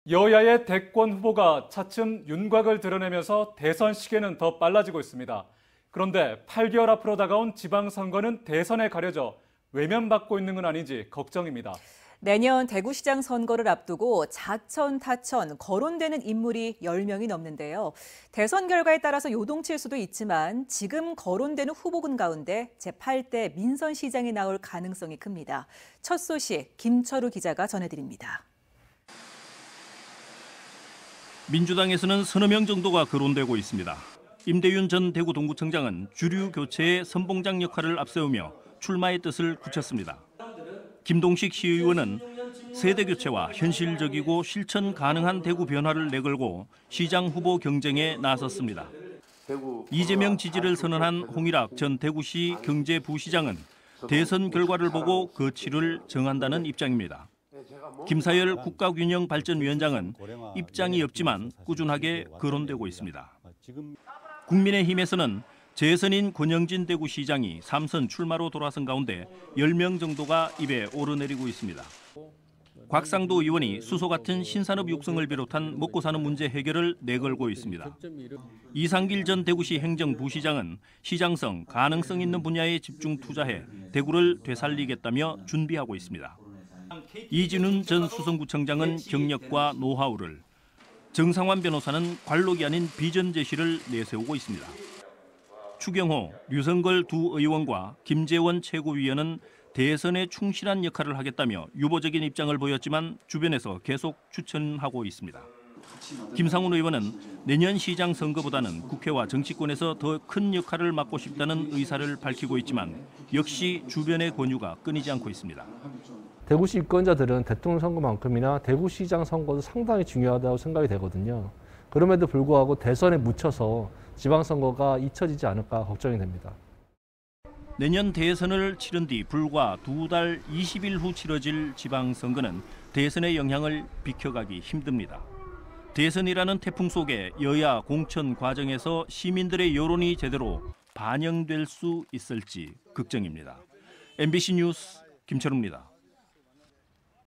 여야의 대권 후보가 차츰 윤곽을 드러내면서 대선 시계는 더 빨라지고 있습니다. 그런데 8개월 앞으로 다가온 지방선거는 대선에 가려져 외면받고 있는 건 아닌지 걱정입니다. 내년 대구시장 선거를 앞두고 자천, 타천, 거론되는 인물이 10명이 넘는데요. 대선 결과에 따라서 요동칠 수도 있지만 지금 거론되는 후보군 가운데 제8대 민선시장이 나올 가능성이 큽니다. 첫 소식 김철우 기자가 전해드립니다. 민주당에서는 서너 명 정도가 거론되고 있습니다. 임대윤 전 대구 동구청장은 주류 교체의 선봉장 역할을 앞세우며 출마의 뜻을 굳혔습니다. 김동식 시의원은 세대 교체와 현실적이고 실천 가능한 대구 변화를 내걸고 시장 후보 경쟁에 나섰습니다. 이재명 지지를 선언한 홍일학 전 대구시 경제부시장은 대선 결과를 보고 거취를 정한다는 입장입니다. 김사열 국가균형발전위원장은 입장이 없지만 꾸준하게 거론되고 있습니다. 국민의힘에서는 재선인 권영진 대구시장이 3선 출마로 돌아선 가운데 10명 정도가 입에 오르내리고 있습니다. 곽상도 의원이 수소 같은 신산업 육성을 비롯한 먹고 사는 문제 해결을 내걸고 있습니다. 이상길 전 대구시 행정부시장은 시장성, 가능성 있는 분야에 집중 투자해 대구를 되살리겠다며 준비하고 있습니다. 이진훈 전 수성구청장은 경력과 노하우를, 정상환 변호사는 관록이 아닌 비전 제시를 내세우고 있습니다. 추경호, 류성걸 두 의원과 김재원 최고위원은 대선에 충실한 역할을 하겠다며 유보적인 입장을 보였지만 주변에서 계속 추천하고 있습니다. 김상훈 의원은 내년 시장 선거보다는 국회와 정치권에서 더 큰 역할을 맡고 싶다는 의사를 밝히고 있지만 역시 주변의 권유가 끊이지 않고 있습니다. 대구시 유권자들은 대통령 선거만큼이나 대구시장 선거도 상당히 중요하다고 생각이 되거든요. 그럼에도 불구하고 대선에 묻혀서 지방선거가 잊혀지지 않을까 걱정이 됩니다. 내년 대선을 치른 뒤 불과 2달 20일 후 치러질 지방선거는 대선의 영향을 비켜가기 힘듭니다. 대선이라는 태풍 속에 여야 공천 과정에서 시민들의 여론이 제대로 반영될 수 있을지 걱정입니다. MBC 뉴스 김철우입니다.